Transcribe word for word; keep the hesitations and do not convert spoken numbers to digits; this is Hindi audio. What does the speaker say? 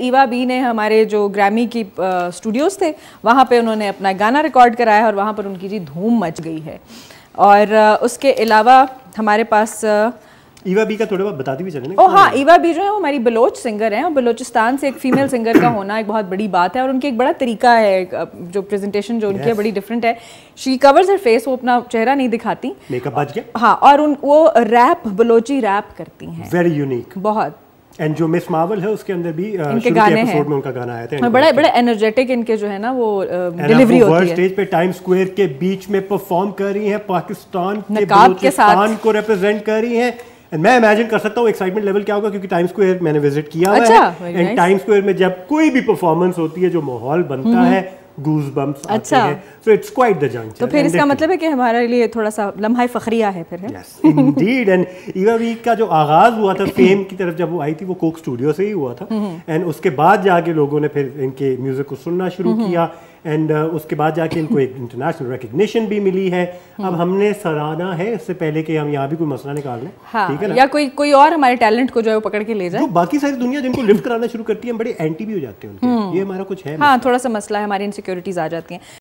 ईवा बी ने हमारे जो ग्रैमी की स्टूडियोज़ थे वहाँ पे उन्होंने अपना गाना रिकॉर्ड कराया और वहाँ पर उनकी जी धूम मच गई है। और उसके अलावा हमारे पास ईवा बी का थोड़ा बहुत बताती भी चले ना। ओ हाँ, ईवा बी जो है वो हमारी बलोच सिंगर हैं और बलोचिस्तान से एक फीमेल सिंगर का होना एक बहुत बड़ी बात है और उनकी एक बड़ा तरीका है, जो प्रेजेंटेशन जो उनकी है बड़ी डिफरेंट है। शी कवर्स हर फेस, वो अपना चेहरा नहीं दिखाती, मेकअप बच गया। हाँ, और उन वो रैप, बलोची रैप करती हैं, वेरी यूनिक बहुत। एंड जो मिस मार्वल है उसके अंदर भी इनके गाने हैं, में उनका गाना आया था, बड़े बड़े एनर्जेटिक इनके जो है ना वो डिलीवरी होती है। स्टेज पे टाइम स्क्वायर के बीच में परफॉर्म कर रही हैं, पाकिस्तान के बलूचिस्तान को रिप्रेजेंट कर रही हैं। मैं इमेजिन कर सकता हूँ एक्साइटमेंट लेवल क्या होगा, क्योंकि टाइम स्क्वायर मैंने विजिट किया हुआ अच्छा, है। एंड टाइम स्क्वायर में जब कोई भी परफॉर्मेंस होती है, जो माहौल बनता है, गूज बम्प्स आते हैं, so it's quite the junction. तो फिर इसका मतलब है कि हमारे लिए थोड़ा सा लम्हा फखरिया है फिर है। Yes indeed. And Eva B का जो आगाज हुआ था फेम की तरफ जब वो आई थी, वो कोक स्टूडियो से ही हुआ था। एंड उसके बाद जाके लोगों ने फिर इनके म्यूजिक को सुनना शुरू किया। एंड uh, उसके बाद जाके इनको एक इंटरनेशनल रिकग्निशन भी मिली है। अब हमने सराहना है इससे पहले कि हम यहाँ भी कोई मसला निकाल लें, हाँ, ठीक है ना? या कोई कोई और हमारे टैलेंट को जो है वो पकड़ के ले जाए। जो बाकी सारी दुनिया जिनको लिफ्ट कराना शुरू करती है, हम बड़े एंटी भी हो जाते हैं उनके, ये हमारा कुछ है, हाँ, थोड़ा सा मसला है, हमारी इनसिक्योरिटीज आ जाती हैं।